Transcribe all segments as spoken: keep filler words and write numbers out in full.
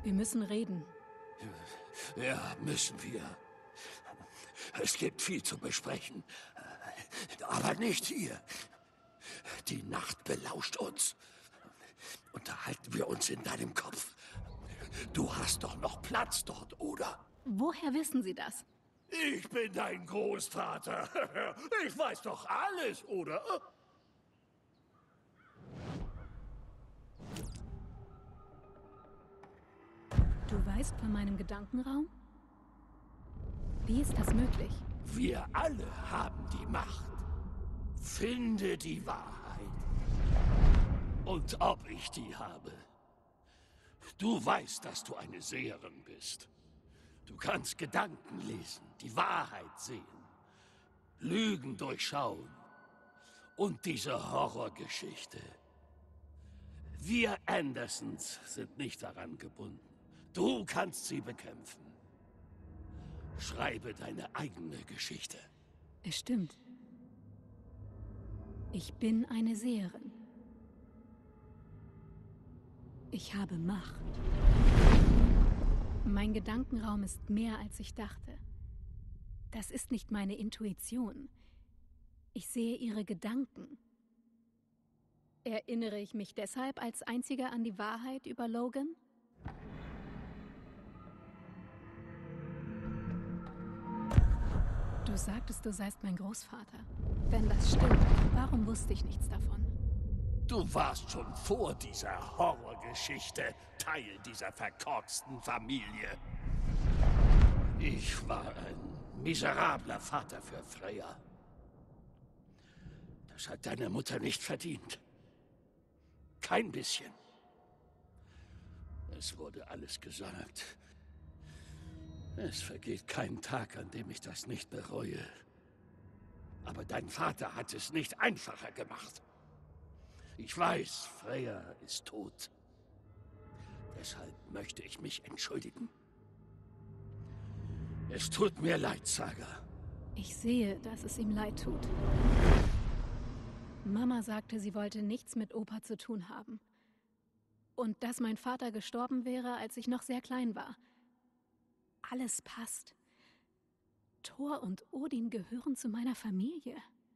Wir müssen reden. Ja, müssen wir. Es gibt viel zu besprechen. Aber nicht hier. Die Nacht belauscht uns. Unterhalten wir uns in deinem Kopf. Du hast doch noch Platz dort, oder? Woher wissen Sie das? Ich bin dein Großvater. Ich weiß doch alles, oder? Du weißt von meinem Gedankenraum? Wie ist das möglich? Wir alle haben die Macht. Finde die Wahrheit. Und ob ich die habe. Du weißt, dass du eine Seherin bist. Du kannst Gedanken lesen, die Wahrheit sehen, Lügen durchschauen. Und diese Horrorgeschichte. Wir Andersons sind nicht daran gebunden. Du kannst sie bekämpfen. Schreibe deine eigene Geschichte. Es stimmt. Ich bin eine Seherin. Ich habe Macht. Mein Gedankenraum ist mehr, als ich dachte. Das ist nicht meine Intuition. Ich sehe ihre Gedanken. Erinnere ich mich deshalb als Einziger an die Wahrheit über Logan? Du sagtest, du seist mein Großvater. Wenn das stimmt, warum wusste ich nichts davon? Du warst schon vor dieser Horrorgeschichte Teil dieser verkorksten Familie. Ich war ein miserabler Vater für Freya. Das hat deine Mutter nicht verdient. Kein bisschen. Es wurde alles gesagt. Es vergeht kein Tag, an dem ich das nicht bereue. Aber dein Vater hat es nicht einfacher gemacht. Ich weiß, Freya ist tot. Deshalb möchte ich mich entschuldigen. Es tut mir leid, Saga. Ich sehe, dass es ihm leid tut. Mama sagte, sie wollte nichts mit Opa zu tun haben. Und dass mein Vater gestorben wäre, als ich noch sehr klein war. Alles passt. Thor und Odin gehören zu meiner Familie.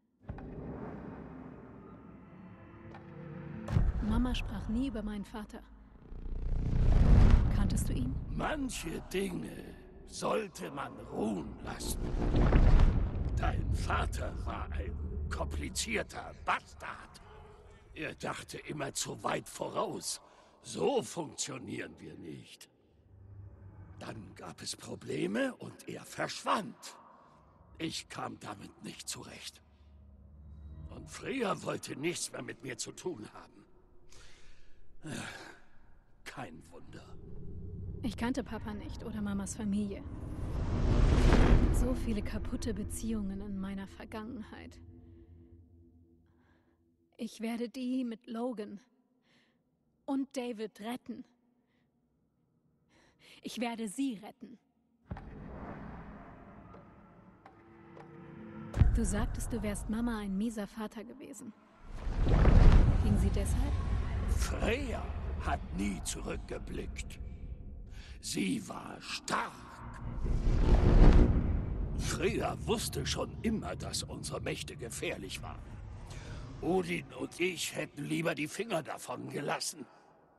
Mama sprach nie über meinen Vater. Kanntest du ihn? Manche Dinge sollte man ruhen lassen. Dein Vater war ein komplizierter Bastard. Er dachte immer zu weit voraus. So funktionieren wir nicht. Dann gab es Probleme und er verschwand. Ich kam damit nicht zurecht. Und Freya wollte nichts mehr mit mir zu tun haben. Kein Wunder. Ich kannte Papa nicht oder Mamas Familie. So viele kaputte Beziehungen in meiner Vergangenheit. Ich werde die mit Logan und David retten. Ich werde sie retten. Du sagtest, du wärst Mama ein mieser Vater gewesen. Ging sie deshalb? Freya hat nie zurückgeblickt. Sie war stark. Freya wusste schon immer, dass unsere Mächte gefährlich waren. Odin und ich hätten lieber die Finger davon gelassen.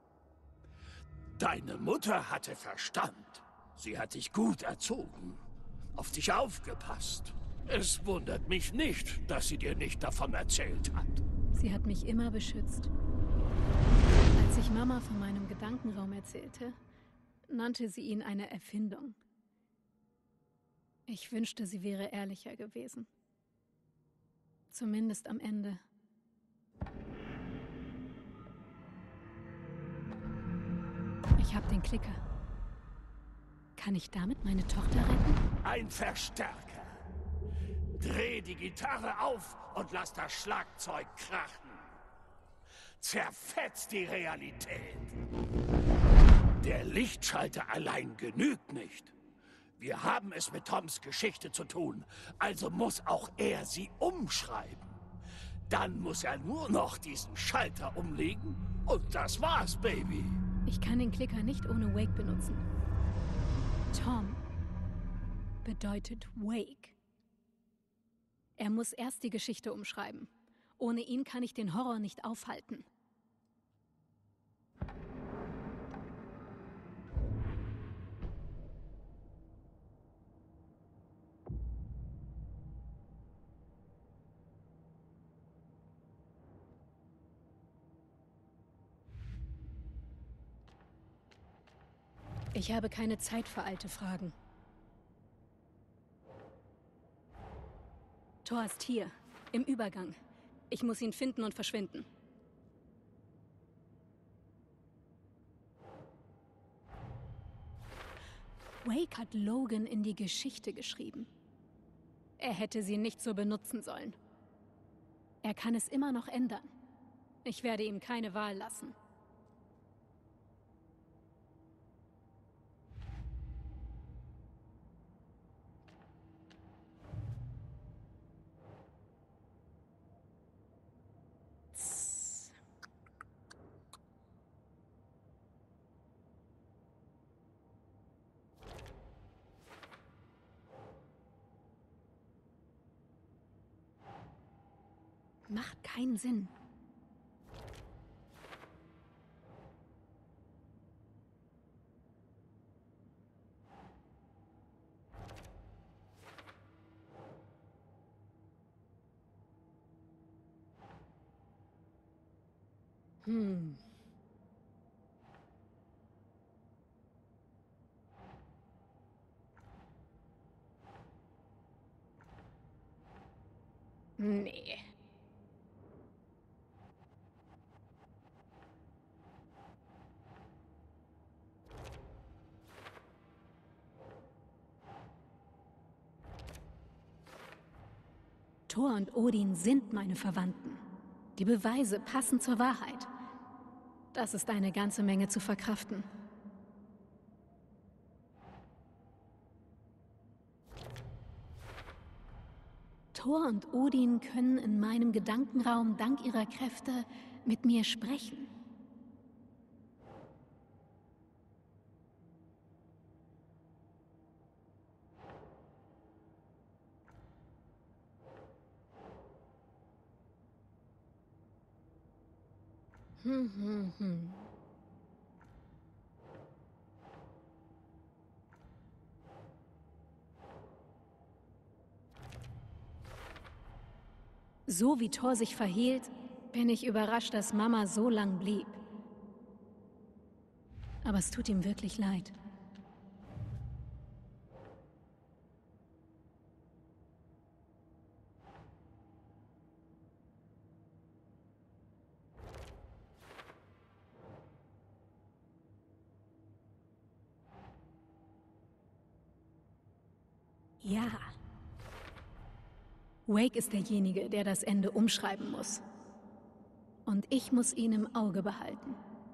Deine Mutter hatte Verstand. Sie hat dich gut erzogen, auf dich aufgepasst. Es wundert mich nicht, dass sie dir nicht davon erzählt hat. Sie hat mich immer beschützt. Als ich Mama von meinem Gedankenraum erzählte, nannte sie ihn eine Erfindung. Ich wünschte, sie wäre ehrlicher gewesen. Zumindest am Ende. Ich habe den Klicker. Kann ich damit meine Tochter retten? Ein Verstärker. Dreh die Gitarre auf und lass das Schlagzeug krachen. Zerfetzt die Realität. Der Lichtschalter allein genügt nicht. Wir haben es mit Toms Geschichte zu tun, also muss auch er sie umschreiben. Dann muss er nur noch diesen Schalter umlegen und das war's, Baby. Ich kann den Klicker nicht ohne Wake benutzen. Tom bedeutet Wake. Er muss erst die Geschichte umschreiben. Ohne ihn kann ich den Horror nicht aufhalten. Ich habe keine Zeit für alte Fragen. Thor ist hier, im Übergang. Ich muss ihn finden und verschwinden. Wake hat Logan in die Geschichte geschrieben. Er hätte sie nicht so benutzen sollen. Er kann es immer noch ändern. Ich werde ihm keine Wahl lassen. Macht keinen Sinn. Hm. Nee. Thor und Odin sind meine Verwandten. Die Beweise passen zur Wahrheit. Das ist eine ganze Menge zu verkraften. Thor und Odin können in meinem Gedankenraum dank ihrer Kräfte mit mir sprechen. Hm, hm, hm. So wie Thor sich verhielt, bin ich überrascht, dass Mama so lang blieb. Aber es tut ihm wirklich leid. Ja. Wake ist derjenige, der das Ende umschreiben muss. Und ich muss ihn im Auge behalten.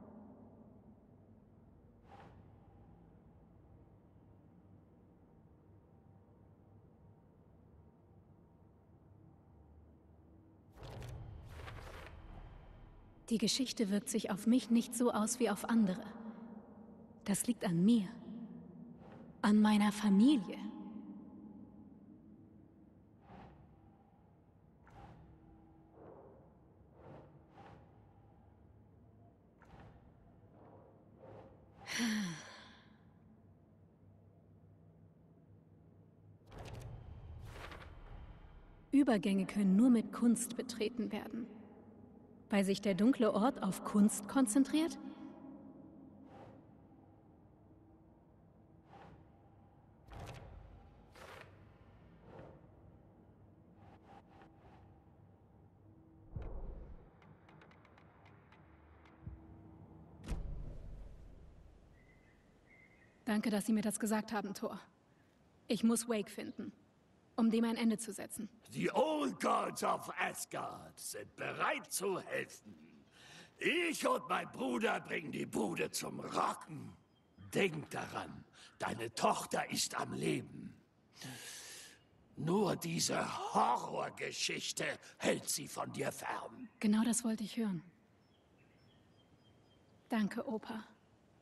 Die Geschichte wirkt sich auf mich nicht so aus wie auf andere. Das liegt an mir. An meiner Familie. Übergänge können nur mit Kunst betreten werden. Weil sich der dunkle Ort auf Kunst konzentriert? Danke, dass Sie mir das gesagt haben, Thor. Ich muss Wake finden, um dem ein Ende zu setzen. Die Old Gods of Asgard sind bereit zu helfen. Ich und mein Bruder bringen die Bude zum Rocken. Denk daran, deine Tochter ist am Leben. Nur diese Horrorgeschichte hält sie von dir fern. Genau das wollte ich hören. Danke, Opa.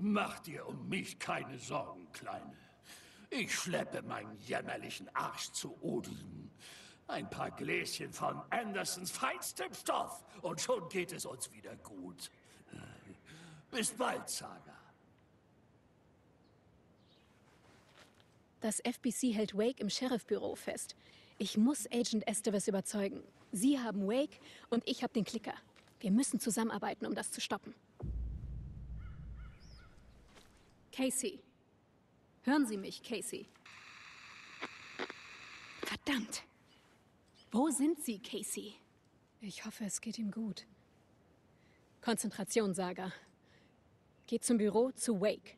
Mach dir um mich keine Sorgen, Kleine. Ich schleppe meinen jämmerlichen Arsch zu Odin. Ein paar Gläschen von Andersons feinstem Stoff und schon geht es uns wieder gut. Bis bald, Saga. Das F B C hält Wake im Sheriffbüro fest. Ich muss Agent Estevez überzeugen. Sie haben Wake und ich habe den Klicker. Wir müssen zusammenarbeiten, um das zu stoppen. Casey. Hören Sie mich, Casey. Verdammt. Wo sind Sie, Casey? Ich hoffe, es geht ihm gut. Konzentration, Saga. Geht zum Büro zu Wake.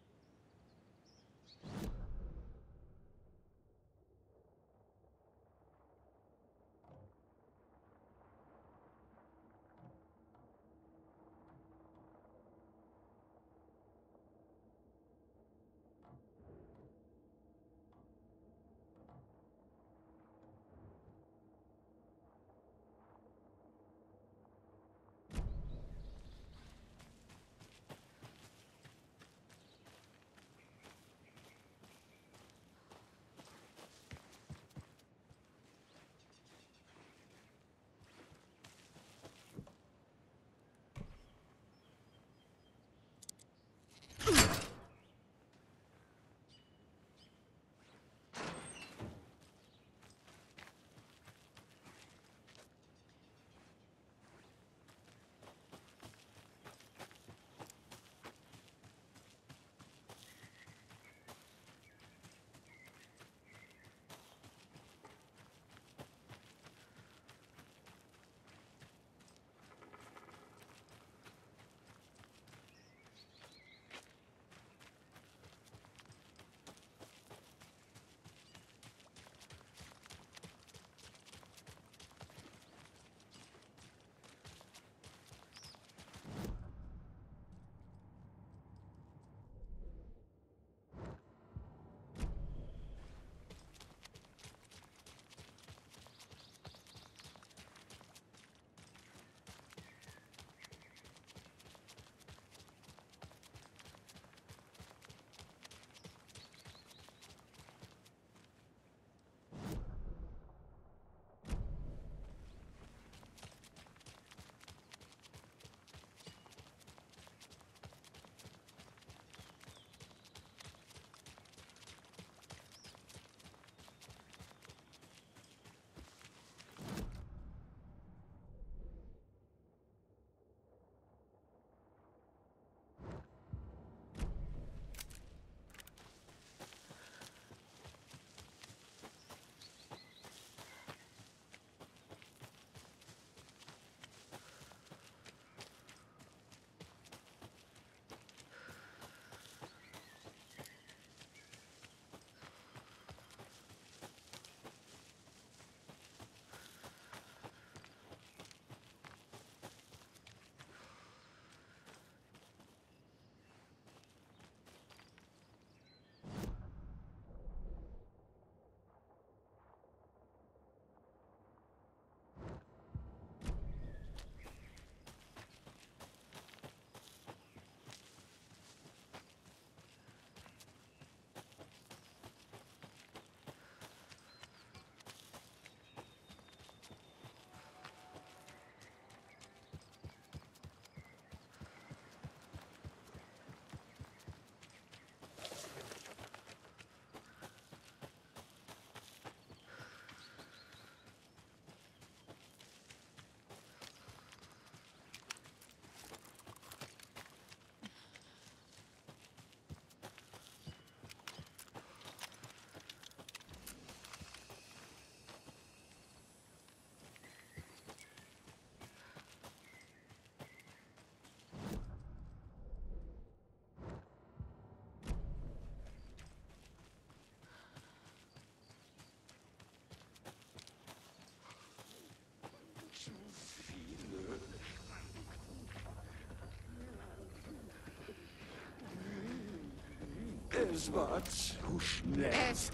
Es war zu schnell. Es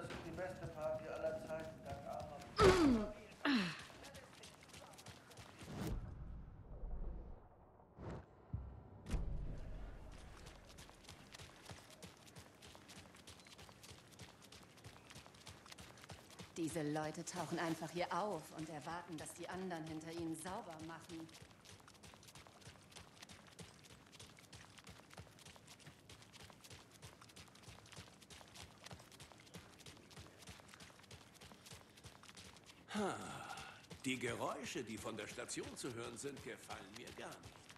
das ist die beste Party aller Zeiten, dank Arnold. Diese Leute tauchen einfach hier auf und erwarten, dass die anderen hinter ihnen sauber machen. Ha, die Geräusche, die von der Station zu hören sind, gefallen mir gar nicht.